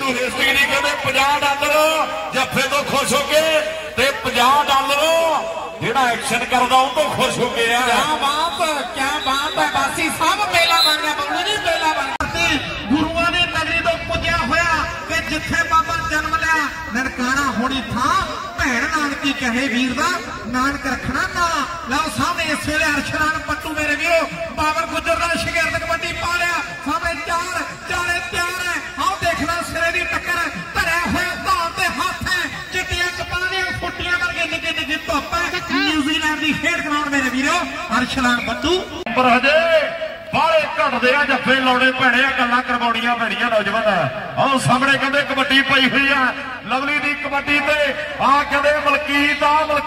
Sidhu Hasting जी कहते $50 जफे तो खुश हो के $50 ਜਿਹੜਾ ਐਕਸ਼ਨ ਕਰਦਾ ਉਹ ਤੋਂ ਖੁਸ਼ ਹੋ ਗਿਆ। क्या बात है बासी सब मेला बन गया बबलू जी मेला बन गया। गुरुआं ਦੀ ਨਗਰੀ ਤੋਂ ਪੁੱਜਿਆ ਹੋਇਆ ਕਿ ਜਿੱਥੇ ਬਾਬਾ ਜਨਮ ਲਿਆ ਨਨਕਾਣਾ ਹੋਣੀ ਥਾਂ ਭੈਣ ਨਾਨਕੀ ਕਹੇ ਵੀਰ ਦਾ ਨਾਨਕ ਰੱਖਣਾ ਨਾ। ਲਓ ਸਾਹਮਣੇ ਇਸ ਵੇਲੇ ਅਰਸ਼ਨਾਨ ਪੱਟੂ ਮੇਰੇ ਵੀਰੋ ਬਾਬਰ ਗੁੱਜਰ ਦਾ ਸ਼ਗਿਰਦ ਕਬੱਡੀ ਪਾ ਲਿਆ ਸਾਹਮਣੇ ਚਾਲੇ ਤਿਆਰ ਹੈ। ਆਓ ਦੇਖਣਾ ਸਿਰੇ ਦੀ ਟੱਕਰ ਧਰਿਆ ਹੋਇਆ ਧੌਣ ਤੇ ਹੱਥ ਹੈ ਚਿੱਟੀਆਂ ਕਪਾਂ ਦੀਆਂ ਫੁੱਟੀਆਂ ਵਰਗੇ ਨਿੱਕੇ ਨਿੱਕੇ ਧੁੱਪ ਹੈ। न्यूजीलैंड की खेड ग्राउंड मेरे वीरो अरशनान पट्टू पर हजे बाहले घटते आ जफे लाने पैने गल्लां करवाउणियां पैणियां नौजवान। आओ सामने कहते कबड्डी पई हुई है लवली की कबड्डी ते आ कहते मलकीत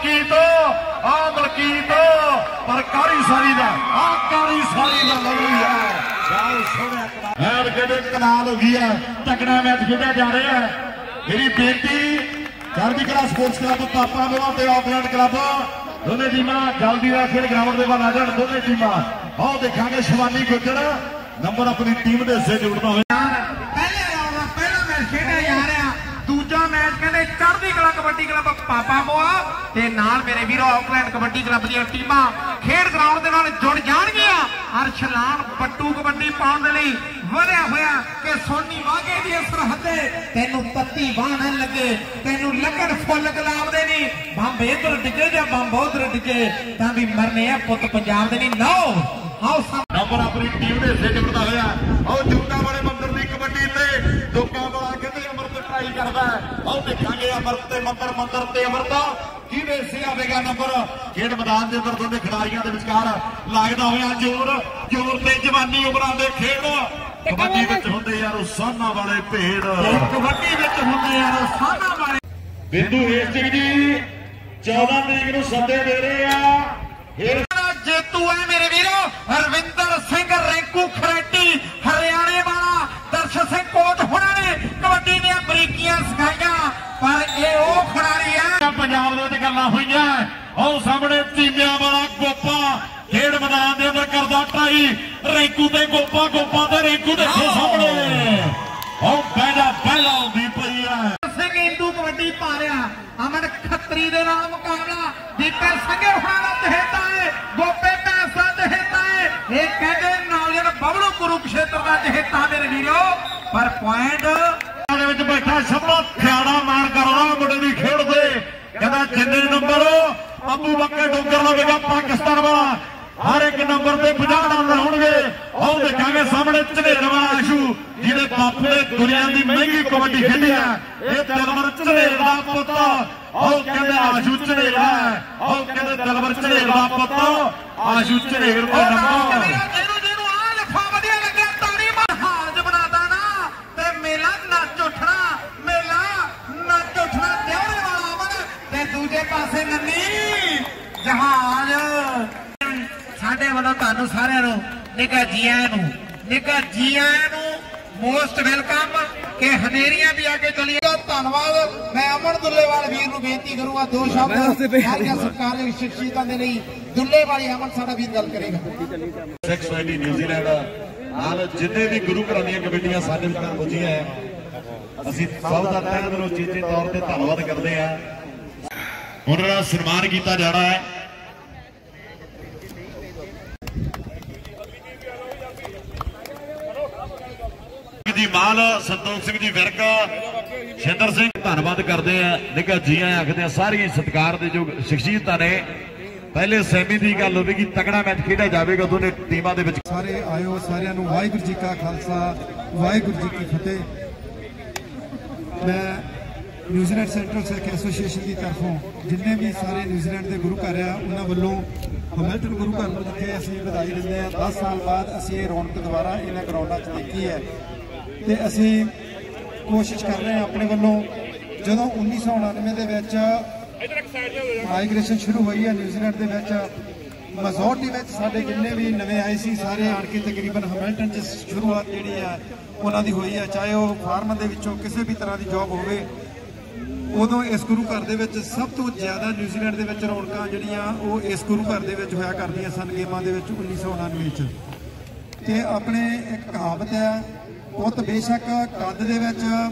पर कारी सारी का लवली है कहते कनाल हो गई है तगड़ा मैच खेड़ा जा रहा है। मेरी बेटी चढ़दी कला स्पोर्ट्स क्लब पापा मोला ते ऑकलैंड क्लब दोनों टीमां जल्दी का खेल ग्राउंड के आ जाए। दोनों टीमां आओ देखा शिवानी गुज्जर नंबर अपनी टीम के हिस्से जोड़ना हो। पहला मैच खेड़ा जा रहा दूजा मैच कहते चढ़दी कला कबड्डी क्लब पापा मोआ ते नाल मेरे वीरो ऑकलैंड कबड्डी क्लब दी टीमां खेड ग्राउंड के नाल जुड़ जाणगियां। अरशनान पट्टू कबड्डी पाउण दे लई वधिया होया कि सोनी वाघे दी सरहद तेनू तत्ती बाह न लगे तेनू लगन फुल गुलाब दे नहीं बंब इधर डिगे या बंब उधर डिगे तां भी मरने आ पुत पंजाब दे नहीं। लो आओ नंबर अपनी टीम के हिस्से जुड़ता होया। आओ जोगा वाले मंदिर की कबड्डी ते जोगा वाला कहते अमृत ट्राई करदा है। आओ देखांगे अमृत ते मंदिर ते अमृत किहदे हिस्से आवेगा नंबर। खेड मैदान के अंदर दोनों खिडारियों के विचकार लगदा होया जोर ते जवानी उमरां दे खेड कबड्डी विच हुंदे यार साना वाले भेड़ कबड्डी विच हुंदे यार साना वाले। बिंदु हेस्टिंग जी 14 तरीक नूं सद्दे दे रहे आ। जेतू है मेरे वीरो हरविंदर सिंह रैंकू खरेटी हरियाणे वाला दर्शक सिंह कोच होना ने कबड्डी दी बरीकियां सिखाइया पर ये वो खिडारी है पंजाब दे गल्लां होईयां। आओ सामने चीमिया वाला गोपा खेड मैदान के अंदर करदा ट्राई रैंकू ते गोपा ते रैंकू देखो सामने आओ पहला आउंदी पई है सिंह इंदू कबड्डी पा रहा अमन खत्री दे नाल मुकाबला दीपर संगे होना दा चहेता है गोपे पैसा चहेता है ये कहते नौजवान बबलू कुरुक्षेत्र का चहेता मेरे वीरो पर पॉइंट बैठा सबला ख्याड़ा मार कर रहा मुंडे की खेड से कहता जिन्ने नंबर अबू बकर डोगर लगेगा पाकिस्तान वाला हर एक नंबर से $50 होंगे। आओ देखा सामने झनेर वाला आशू जिन्हें बापू ने दुनिया की महंगी कबड्डी खेली है ये दिलवर झनेर का पुत। आओ कहते आशू झनेर है आओ कहते दिलवर झनेर का पुत आशू झनेर का नंबर दूजे पासे नन्नी जहाज साडे वालों तुहानू सारिआं नू निघा जी आयां नू मोस्ट वेलकम के हनेरियां भी आगे चली। धन्यवाद मैं अमन दुल्लेवाल वीर नू बेनती करूंगा दो शब्द सरकार शख्सियतां दे लई दुल्लेवाली अमन साडा वीर गल करेगा। न्यूजीलैंड नाल जिन्ने भी गुरु घरां दीयां कमेटियां साडे विचार पुज्जियां है असीं सब दा तहे दिलों चेचे तौर ते धन्नवाद करदे हां। उन्होंने सन्मान किया जाना है। जी माल संतोष सिंह जी विरक शिंदर सिंह धन्यवाद करते हैं निघा जी आखते सारी सत्कार के जो शख्सियत ने पहले सैमी की गल होगी तगड़ा मैच खेड़ा जाएगा दोनों टीमों के सारे आयो सारियां नूं वाहिगुरू जी का खालसा वाहिगुरू जी की फतेह। मैं न्यूजीलैंड सेंट्रल सिख एसोसीएशन की तरफों जिन्हें भी सारे न्यूजीलैंड के गुरु घर आ उन्होंने वालों हैमिल्टन गुरु घर जिथे असीं बधाई दिंदे हैं। 10 साल बाद असीं ये रौनक दोबारा इन्हां ग्राउंडां च देखी है तो असीं कोशिश कर रहे हैं अपने वालों जदों 1999 के माइग्रेशन शुरू हुई है न्यूजीलैंड के मेजोरिटी में साढ़े जिन्ने भी नवे आए सी सारे आन के तकरीबन हैमिल्टन च शुरुआत जी है उन्होंने हुई है चाहे वह फार्म के किसी भी तरह की जॉब हो उदों इस गुरु घर के सब तो ज्यादा न्यूजीलैंड के रौनक जड़ियाँ इस गुरु घर के होया करदियां सन गेमां दे विच 1999 ते अपने एक कहावत है पुत बेशक कद दे विच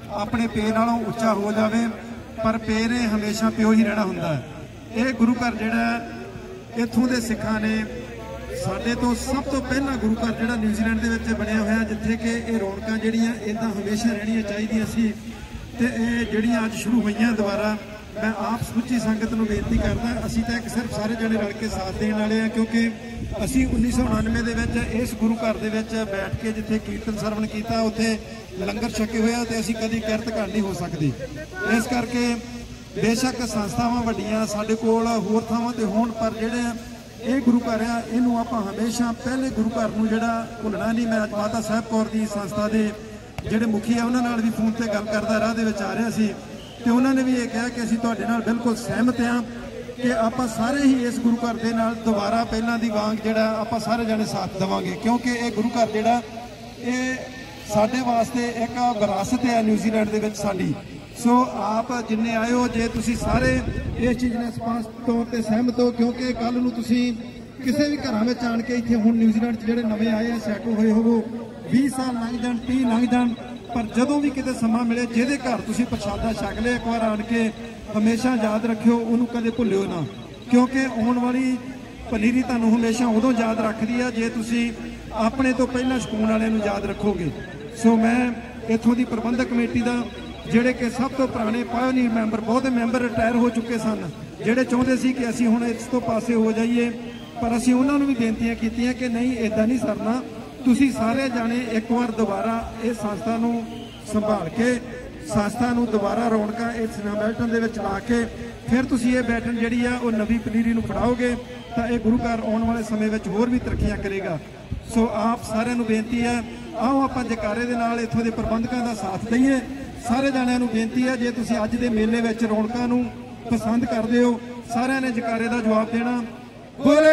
ਆਪਣੇ ਪੇ ਨਾਲੋਂ ਉੱਚਾ ਹੋ ਜਾਵੇ, ਪਰ ਪੇ ਨੇ ਹਮੇਸ਼ਾ ਪਿਓ ਹੀ ਰਹਿਣਾ ਹੁੰਦਾ ਹੈ। ਇਹ ਗੁਰੂ ਘਰ ਜਿਹੜਾ ਇੱਥੋਂ ਦੇ ਸਿੱਖਾਂ ਨੇ ਸਾਡੇ ਤੋਂ ਸਭ ਤੋਂ ਪਹਿਲਾਂ ਗੁਰੂ ਘਰ ਜਿਹੜਾ ਨਿਊਜ਼ੀਲੈਂਡ ਦੇ ਵਿੱਚ ਬਣਿਆ ਹੋਇਆ, ਜਿੱਥੇ ਕਿ ਇਹ ਰੌਣਕਾਂ ਜਿਹੜੀਆਂ ਇਦਾਂ ਹਮੇਸ਼ਾ ਰਹਿਣੀਆਂ ਚਾਹੀਦੀਆਂ ਸੀ, ਤੇ ਇਹ ਜਿਹੜੀਆਂ ਅੱਜ ਸ਼ੁਰੂ ਹੋਈਆਂ ਦੁਬਾਰਾ, मैं आप समੁੱਚੀ संगत ਨੂੰ ਬੇਨਤੀ ਕਰਦਾ, ਅਸੀਂ ਤਾਂ ਇੱਕ ਸਿਰਫ ਸਾਰੇ ਜਣੇ ਰਲ ਕੇ ਸਾਥ ਦੇਣ ਵਾਲੇ ਆ, ਕਿਉਂਕਿ ਅਸੀਂ 1999 ਦੇ ਵਿੱਚ ਇਸ ਗੁਰੂ ਘਰ ਦੇ ਵਿੱਚ ਬੈਠ ਕੇ ਜਿੱਥੇ ਕੀਰਤਨ ਸਰਵਣ ਕੀਤਾ, ਉੱਥੇ ਲੰਗਰ ਛਕੇ ਹੋਇਆ, ਤੇ ਅਸੀਂ ਕਦੀ ਕਿਰਤ ਘੱਟ ਨਹੀਂ ਹੋ ਸਕਦੀ। ਇਸ ਕਰਕੇ ਬੇਸ਼ੱਕ ਸੰਸਥਾਵਾਂ ਵੱਡੀਆਂ ਸਾਡੇ ਕੋਲ ਹੋਰ ਥਾਵਾਂ ਤੇ ਹੋਣ, ਪਰ ਜਿਹੜੇ ਇਹ ਗੁਰੂ ਘਰ ਆ ਇਹਨੂੰ ਆਪਾਂ ਹਮੇਸ਼ਾ ਪਹਿਲੇ ਗੁਰੂ ਘਰ ਨੂੰ ਜਿਹੜਾ ਭੁੱਲਣਾ ਨਹੀਂ। ਮੈਂ ਅੱਜ ਮਾਤਾ ਸਾਹਿਬ ਕੌਰ ਦੀ ਸੰਸਥਾ ਦੇ ਜਿਹੜੇ ਮੁਖੀ ਆ ਉਹਨਾਂ ਨਾਲ ਵੀ ਫੋਨ ਤੇ ਗੱਲ ਕਰਦਾ ਰਾਹ ਦੇ ਵਿੱਚ ਆ ਰਿਹਾ ਸੀ, ਤੇ ਉਹਨਾਂ ਨੇ ਵੀ ਇਹ ਕਿਹਾ ਕਿ ਅਸੀਂ ਤੁਹਾਡੇ ਨਾਲ ਬਿਲਕੁਲ ਸਹਿਮਤ ਹਾਂ ਕਿ ਆਪਾਂ ਸਾਰੇ ਹੀ ਇਸ ਗੁਰੂ ਘਰ ਦੇ ਨਾਲ ਦੁਬਾਰਾ ਪਹਿਲਾਂ ਦੀ ਵਾਂਗ ਜਿਹੜਾ ਆਪਾਂ ਸਾਰੇ ਜਣੇ ਸਾਥ ਦੇਵਾਂਗੇ, ਕਿਉਂਕਿ ਇਹ ਗੁਰੂ ਘਰ ਜਿਹੜਾ ਇਹ ਸਾਡੇ ਵਾਸਤੇ ਇੱਕ ਵਿਰਾਸਤ ਹੈ ਨਿਊਜ਼ੀਲੈਂਡ ਦੇ ਵਿੱਚ ਸਾਡੀ। ਸੋ ਆਪ ਜਿੰਨੇ ਆਏ ਹੋ, ਜੇ ਤੁਸੀਂ ਸਾਰੇ ਇਸ ਚੀਜ਼ ਨਾਲ ਸਪਸ਼ਟ ਤੌਰ ਤੇ ਸਹਿਮਤ ਹੋ, ਕਿਉਂਕਿ ਕੱਲ ਨੂੰ ਤੁਸੀਂ ਕਿਸੇ ਵੀ ਘਰਾਂ ਵਿੱਚ ਆਣ ਕੇ ਇੱਥੇ ਹੁਣ ਨਿਊਜ਼ੀਲੈਂਡ 'ਚ ਜਿਹੜੇ ਨਵੇਂ ਆਏ ਆ ਸੈਟਲ ਹੋਏ ਹੋਵੋ, 20 ਸਾਲ ਲੰਘ ਜਾਣ 30 ਲੰਘ ਜਾਣ, ਪਰ ਜਦੋਂ ਵੀ ਕਿਤੇ ਸਮਾਂ ਮਿਲੇ ਜਿਹਦੇ ਘਰ ਤੁਸੀਂ ਪ੍ਰਸ਼ਾਦਾ ਛਕ ਲਿਆ, ਇੱਕ ਵਾਰ ਆਣ ਕੇ ਹਮੇਸ਼ਾ ਯਾਦ ਰੱਖਿਓ, ਉਹਨੂੰ ਕਦੇ ਭੁੱਲਿਓ ਨਾ, ਕਿਉਂਕਿ ਆਉਣ ਵਾਲੀ ਪਨੀਰੀ ਤੁਹਾਨੂੰ ਹਮੇਸ਼ਾ ਉਦੋਂ ਯਾਦ ਰੱਖਦੀ ਆ ਜੇ ਤੁਸੀਂ ਆਪਣੇ ਤੋਂ ਪਹਿਲਾਂ ਸਕੂਨ ਵਾਲਿਆਂ ਨੂੰ ਯਾਦ ਰੱਖੋਗੇ। ਸੋ ਮੈਂ ਇੱਥੋਂ ਦੀ ਪ੍ਰਬੰਧਕ ਕਮੇਟੀ ਦਾ ਜਿਹੜੇ ਕਿ ਸਭ ਤੋਂ ਪੁਰਾਣੇ ਪਾਇਓਨੀਅਰ ਮੈਂਬਰ, ਬਹੁਤੇ ਮੈਂਬਰ ਰਿਟਾਇਰ ਹੋ ਚੁੱਕੇ ਸਨ, ਜਿਹੜੇ ਚਾਹੁੰਦੇ ਸੀ ਕਿ ਅਸੀਂ ਹੁਣ ਇਸ ਤੋਂ ਪਾਸੇ ਹੋ ਜਾਈਏ, ਪਰ ਅਸੀਂ ਉਹਨਾਂ ਨੂੰ ਵੀ ਬੇਨਤੀਆਂ ਕੀਤੀਆਂ ਕਿ ਨਹੀਂ, ਇਦਾਂ ਨਹੀਂ ਸਰਨਾ, ਤੁਸੀਂ ਸਾਰੇ ਜਾਣੇ ਇੱਕ ਵਾਰ ਦੁਬਾਰਾ ਇਹ ਸੰਸਥਾ ਨੂੰ ਸੰਭਾਲ ਕੇ, ਸੰਸਥਾ ਨੂੰ ਦੁਬਾਰਾ ਰੌਣਕਾਂ ਇਸ ਹੈਮਿਲਟਨ ਦੇ ਵਿੱਚ ਲਾ ਕੇ ਫਿਰ ਤੁਸੀਂ ਇਹ ਬੈਟਨ ਜਿਹੜੀ ਆ ਉਹ ਨਵੀਂ ਪਨੀਰੀ ਨੂੰ ਫੜਾਓਗੇ ਤਾਂ ਇਹ ਗੁਰੂ ਘਰ ਆਉਣ ਵਾਲੇ ਸਮੇਂ ਵਿੱਚ ਹੋਰ ਵੀ ਤਰੱਕੀਆਂ ਕਰੇਗਾ। ਸੋ ਆਪ ਸਾਰਿਆਂ ਨੂੰ ਬੇਨਤੀ ਹੈ, ਆਓ ਆਪਾਂ ਜਕਾਰੇ ਦੇ ਨਾਲ ਇੱਥੋਂ ਦੇ ਪ੍ਰਬੰਧਕਾਂ ਦਾ ਸਾਥ ਦਈਏ। ਸਾਰੇ ਜਾਣਿਆਂ ਨੂੰ ਬੇਨਤੀ ਹੈ, ਜੇ ਤੁਸੀਂ ਅੱਜ ਦੇ ਮੇਲੇ ਵਿੱਚ ਰੌਣਕਾਂ ਨੂੰ ਪਸੰਦ ਕਰਦੇ ਹੋ, ਸਾਰਿਆਂ ਨੇ ਜਕਾਰੇ ਦਾ ਜਵਾਬ ਦੇਣਾ। ਬੋਲੇ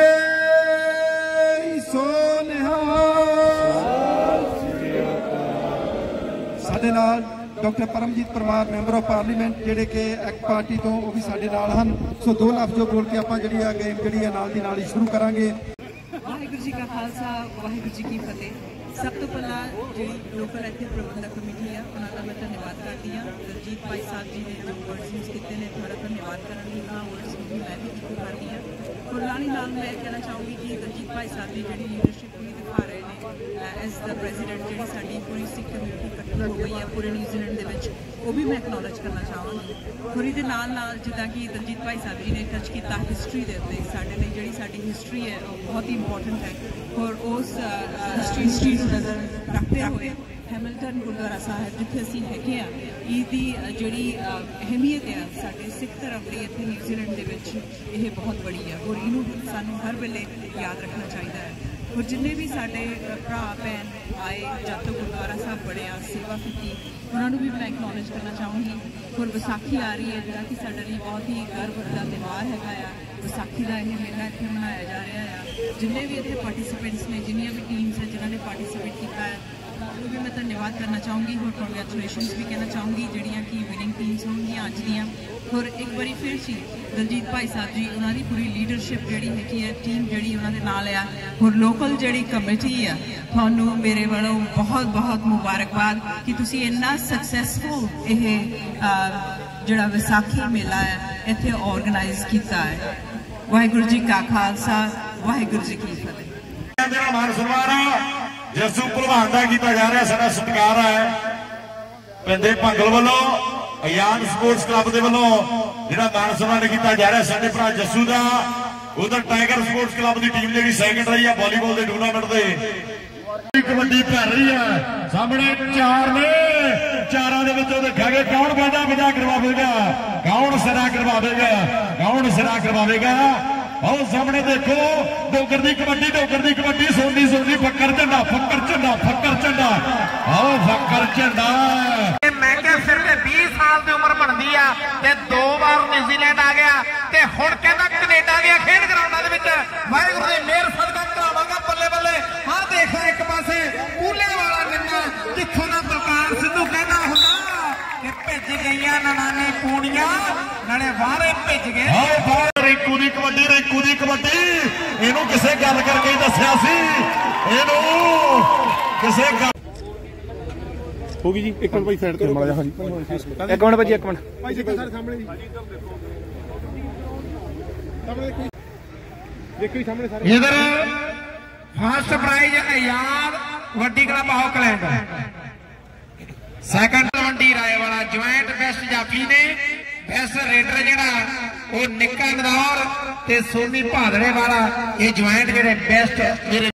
ਸੋ ਨਿਹਾਲ। ਸਾਡੇ ਨਾਲ doctor Paramjit Parmar member of parliament ਜਿਹੜੇ ਕਿ ਐਕਟ ਪਾਰਟੀ ਤੋਂ, ਉਹ ਵੀ ਸਾਡੇ ਨਾਲ ਹਨ। ਸੋ 2 ਲਫ਼ਜ਼ ਜੋ ਬੋਲ ਕੇ ਆਪਾਂ ਜਿਹੜੀ ਆ ਗੇਮ ਜਿਹੜੀ ਆ ਨਾਲ ਦੀ ਨਾਲ ਹੀ ਸ਼ੁਰੂ ਕਰਾਂਗੇ। ਵਾਹਿਗੁਰੂ ਜੀ ਕਾ ਖਾਲਸਾ, ਵਾਹਿਗੁਰੂ ਜੀ ਕੀ ਫਤਿਹ। ਸਭ ਤੋਂ ਪਹਿਲਾਂ ਜਿਹੜੀ ਲੋਕਲ ਇੱਥੇ ਪ੍ਰਬੰਧਕ ਕਮੇਟੀ ਆ ਉਹਨਾਂ ਦਾ ਮੈਂ ਧੰਨਵਾਦ ਕਰਦੀ ਹਾਂ। ਦਲਜੀਤ ਭਾਈ ਸਾਹਿਬ ਜੀ ਨੇ ਜੋ ਵਰਡਸ ਯੂਜ਼ ਕੀਤੇ ਨੇ, ਤੁਹਾਡਾ ਧੰਨਵਾਦ ਕਰਨ ਲਈ ਹਾਂ, ਵਰਡਸ ਨੂੰ ਮੈਂ ਵੀ ਇਕੋ ਕਰਦੀ ਹਾਂ। ਕੁਰਲਾਨੀ ਨਾਲ ਮੈਂ ਕਹਿਣਾ ਚਾਹੂੰਗੀ ਕਿ ਦਲਜੀਤ ਭਾਈ ਸਾਹਿਬ ਦੀ ਜਿਹੜੀ ਲੀਡਰਸ਼ਿਪ ਵੀ ਦਿਖਾ ਰਹੇ ਨੇ ਐਜ਼ ਦਾ ਪ੍ਰੈਜ਼ੀਡੈਂਟ, ਜਿਹੜੀ ਸਾਡੀ ਪੂਰੀ ਸਿੱਖ ਕਮਿਊਨਿਟੀ ਇਕੱਠੀ ਹੋ ਗਈ ਹੈ ਪੂਰੇ ਨਿਊਜ਼ੀਲੈਂਡ ਦੇ ਵਿੱਚ, ਉਹ ਵੀ ਮੈਂ ਐਕਨੋਲੇਜ ਕਰਨਾ ਚਾਹਾਂਗੀ। ਹੋਰ ਇਹਦੇ ਨਾਲ ਨਾਲ ਜਿੱਦਾਂ ਕਿ ਦਲਜੀਤ ਭਾਈ ਸਾਹਿਬ ਜੀ ਨੇ ਟੱਚ ਕੀਤਾ ਹਿਸਟਰੀ ਦੇ ਉੱਤੇ, ਸਾਡੇ ਲਈ ਜਿਹੜੀ ਸਾਡੀ ਹਿਸਟਰੀ ਹੈ ਉਹ ਬਹੁਤ ਹੀ ਇੰਪੋਰਟੈਂਟ ਹੈ। ਔਰ ਉਸ ਹਿਸਟਰੀ ਨੂੰ ਨਜ਼ਰ ਰੱਖਦੇ ਹੋਏ ਹੈਮਿਲਟਨ ਗੁਰਦੁਆਰਾ ਸਾਹਿਬ ਜਿੱਥੇ ਅਸੀਂ ਹੈਗੇ ਆ, ਇਹਦੀ ਜਿਹੜੀ ਅਹਿਮੀਅਤ ਹੈ ਸਾਡੇ ਸਿੱਖ ਧਰਮ ਲਈ ਇੱਥੇ ਨਿਊਜ਼ੀਲੈਂਡ ਦੇ ਵਿੱਚ ਇਹ ਬਹੁਤ ਬੜੀ ਹੈ, ਔਰ ਇਹਨੂੰ ਸਾਨੂੰ ਹਰ ਵੇਲੇ ਯਾਦ ਰੱਖਣਾ ਚਾਹੀਦਾ ਹੈ। ਔਰ ਜਿੰਨੇ ਵੀ ਸਾਡੇ ਭਰਾ ਭੈਣ ਆਏ ਜਦ ਤੱਕ ਗੁਰਦੁਆਰਾ ਸਾਹਿਬ ਬਣਿਆ, ਸੇਵਾ ਕੀਤੀ, ਉਹਨਾਂ ਨੂੰ ਵੀ ਮੈਂ ਐਕਨੋਲੇਜ ਕਰਨਾ ਚਾਹੂੰਗੀ। ਔਰ ਵਿਸਾਖੀ ਆ ਰਹੀ ਹੈ ਜਿਹੜਾ ਕਿ ਸਾਡੇ ਲਈ ਬਹੁਤ ਹੀ ਗਰਵ ਦਾ ਤਿਉਹਾਰ ਹੈਗਾ ਆ। ਵਿਸਾਖੀ ਦਾ ਇਹ ਮੇਲਾ ਇੱਥੇ ਮਨਾਇਆ ਜਾ ਰਿਹਾ ਆ। ਜਿੰਨੇ ਵੀ ਇੱਥੇ ਪਾਰਟੀਸਿਪੈਂਟਸ ਨੇ, ਜਿੰਨੀਆਂ ਵੀ ਟੀਮਸ ਹੈ ਜਿਨ੍ਹਾਂ ਨੇ ਪਾਰਟੀਸਿਪੇਟ ਕੀਤਾ ਹੈ, ਉਹ ਵੀ ਮੈਂ ਧੰਨਵਾਦ ਕਰਨਾ ਚਾਹੂੰਗੀ। ਹੋਰ ਕੰਗ੍ਰੈਚੁਲੇਸ਼ਨਸ ਵੀ ਕਹਿਣਾ ਚਾਹੂੰਗੀ ਜਿਹੜੀਆਂ ਕਿ ਵਿਨਿੰਗ ਟੀਮਸ ਹੋਣਗੀਆਂ ਅੱਜ ਦੀਆਂ। ਹੋਰ ਇੱਕ ਵਾਰੀ ਫਿਰ ਸੀ ਦਲਜੀਤ ਭਾਈ ਸਾਹਿਬ ਜੀ, ਉਹਨਾਂ ਦੀ ਪੂਰੀ ਲੀਡਰਸ਼ਿਪ ਜਿਹੜੀ ਹੈਗੀ ਹੈ, ਟੀਮ ਜਿਹੜੀ ਉਹਨਾਂ ਦੇ ਨਾਲ ਆ, ਹੋਰ ਲੋਕਲ ਜਿਹੜੀ ਕਮੇਟੀ ਆ, ਤੁਹਾਨੂੰ ਮੇਰੇ ਵੱਲੋਂ ਬਹੁਤ ਬਹੁਤ ਮੁਬਾਰਕਬਾਦ ਕਿ ਤੁਸੀਂ ਇੰਨਾ ਸਕਸੈਸਫੁਲ ਇਹ ਜਿਹੜਾ ਵਿਸਾਖੀ ਮੇਲਾ ਹੈ ਇੱਥੇ ਆਰਗੇਨਾਈਜ਼ ਕੀਤਾ ਹੈ। ਵਾਹਿਗੁਰੂ ਜੀ ਕਾ ਖਾਲਸਾ, ਵਾਹਿਗੁਰੂ ਜੀ ਕੀ ਫਤਿਹ। ਮੇਰਾ ਮਾਨ ਸਨਮਾਨ ਜੱਸੂ ਭਲਵਾਨ ਦਾ ਕੀਤਾ ਜਾ ਰਿਹਾ, ਸਾਡਾ ਸਤਿਕਾਰ ਹੈ ਪਿੰਦੇ ਭੰਗਲ ਵੱਲੋਂ, ਆਜ਼ਾਦ ਸਪੋਰਟਸ ਕਲੱਬ ਦੇ ਵੱਲੋਂ ਜਿਹੜਾ ਮਾਨ ਸਨਮਾਨ ਕੀਤਾ ਜਾ ਰਿਹਾ ਸਾਡੇ ਭਰਾ ਜੱਸੂ ਦਾ। ਉਧਰ ਟਾਈਗਰ ਸਪੋਰਟਸ ਕਲੱਬ ਦੀ ਟੀਮ ਜਿਹੜੀ ਸੈਕਿੰਡ ਰਹੀ ਹੈ ਵਾਲੀਬਾਲ ਦੇ ਟੂਰਨਾਮੈਂਟ ਦੇ। ਕਬੱਡੀ ਭਰ ਰਹੀ ਹੈ, ਸਾਹਮਣੇ 4 ਨੇ, 4 ਦੇ ਵਿੱਚੋਂ ਦੇਖਾਂਗੇ ਕੌਣ ਵਜਾ ਕਰਵਾਵੇਗਾ, ਕੌਣ ਸਿਰਾ ਕਰਵਾਵੇਗਾ, ਕੌਣ ਸਿਰਾ ਕਰਵਾਵੇਗਾ। ਆਓ ਸਾਹਮਣੇ ਦੇਖੋ ਡੋਗਰ ਦੀ ਕਬੱਡੀ, ਸੋਨੀ ਫੱਕਰ ਝੰਡਾ, ਫੱਕਰ ਝੰਡਾ, ਆਓ ਫੱਕਰ ਝੰਡਾ। ਮੈਂ ਕਿਹਾ ਸਿਰਫ 20 ਸਾਲ ਦੀ ਉਮਰ ਬਣਦੀ ਆ ਤੇ 2 ਵਾਰ ਨਿਊਜ਼ੀਲੈਂਡ ਆ ਗਿਆ ਤੇ ਹੁਣ ਕਹਿੰਦਾ ਕੈਨੇਡਾ ਦੀਆਂ ਖੇਡ ਗਰਾਊਂਡਾਂ ਦੇ ਵਿੱਚ ਵਾਹਿਗੁਰੂ ਦੀ ਮਿਹਰ ਸਦਕਾ ਕਰਾਵਾਂਗਾ। ਬੱਲੇ ਬੱਲੇ ਆਹ ਦੇਖੋ ਇੱਕ ਪਾਸੇ ਕੂਲੇ ਵਾਲਾ ਨਿੰਨਾ, ਜਿੱਥੋਂ ਦਾ ਬਲਕਾਰ ਸਿੱਧੂ ਕਹਿੰਦਾ ਹੁੰਦਾ ਕਿ ਭਿੱਜ ਗਈਆਂ ਨਨਾਨੇ ਪੂਣੀਆਂ, ਨਾਲੇ ਵਾਰੇ ਭਿੱਜ ਗਏ। ਰਿੰਕੂ ਦੀ ਕਬੱਡੀ, ਇਹਨੂੰ ਕਿਸੇ ਗੱਲ ਕਰਕੇ ਦੱਸਿਆ ਸੀ, ਇਹਨੂੰ ਕਿਸੇ ਗੱਲ होगी जी। एक मिनट भाई साइड ते माड़ा हाँ जी, एक मिनट भाजी, एक मिनट भाई जी सारे सामने जी, देखो ही सामने सारे। इधर फर्स्ट प्राइज आजाद वड्डी club Auckland, second Talwandi Rai वाला ज्वाइंट बेस्ट जाफी ने, बेस्ट रेडर जेड़ा वो निक्का नदौर ते सोनी भादड़े वाला, ये ज्वाइंट जेड़े बेस्ट